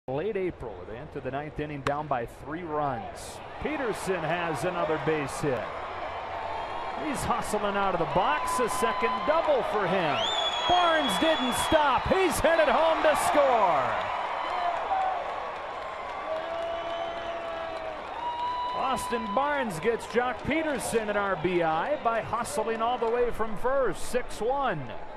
Late April, they enter the ninth inning down by 3 runs. Pederson has another base hit. He's hustling out of the box. A second double for him. Barnes didn't stop. He's headed home to score. Austin Barnes gets Joc Pederson an RBI by hustling all the way from first. 6-1.